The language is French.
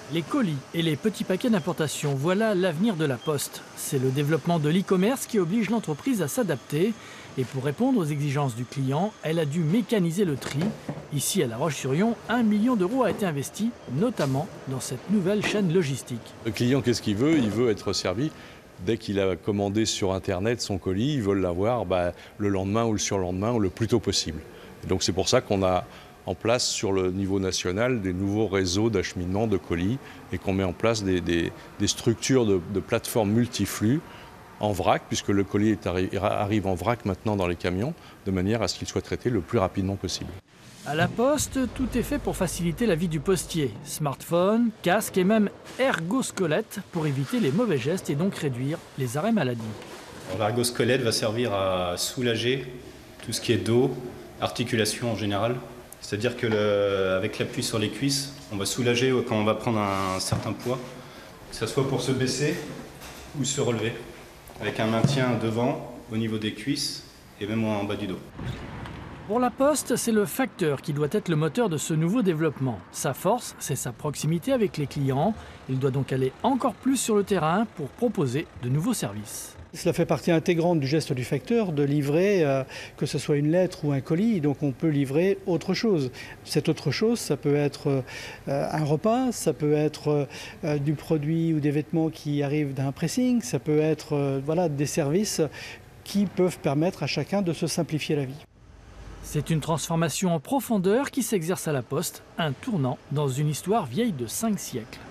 Les colis et les petits paquets d'importation, voilà l'avenir de la Poste. C'est le développement de l'e-commerce qui oblige l'entreprise à s'adapter. Et pour répondre aux exigences du client, elle a dû mécaniser le tri. Ici, à La Roche-sur-Yon, 1 million d'euros a été investi, notamment dans cette nouvelle chaîne logistique. Le client, qu'est-ce qu'il veut? Il veut être servi. Dès qu'il a commandé sur Internet son colis, il veut l'avoir le lendemain ou le surlendemain ou le plus tôt possible. Et donc c'est pour ça qu'on a en place sur le niveau national des nouveaux réseaux d'acheminement de colis et qu'on met en place des structures de plateformes multiflux en vrac, puisque le colis arrive en vrac maintenant dans les camions, de manière à ce qu'il soit traité le plus rapidement possible. À la Poste, tout est fait pour faciliter la vie du postier. Smartphone, casque et même ergosquelette pour éviter les mauvais gestes et donc réduire les arrêts maladie. L'ergosquelette va servir à soulager tout ce qui est dos, articulation en général. C'est-à-dire qu'avec l'appui sur les cuisses, on va soulager quand on va prendre un certain poids, que ce soit pour se baisser ou se relever, avec un maintien devant au niveau des cuisses et même en bas du dos. Pour la Poste, c'est le facteur qui doit être le moteur de ce nouveau développement. Sa force, c'est sa proximité avec les clients. Il doit donc aller encore plus sur le terrain pour proposer de nouveaux services. Cela fait partie intégrante du geste du facteur de livrer, que ce soit une lettre ou un colis, donc on peut livrer autre chose. Cette autre chose, ça peut être un repas, ça peut être du produit ou des vêtements qui arrivent d'un pressing, ça peut être des services qui peuvent permettre à chacun de se simplifier la vie. C'est une transformation en profondeur qui s'exerce à la Poste, un tournant dans une histoire vieille de 5 siècles.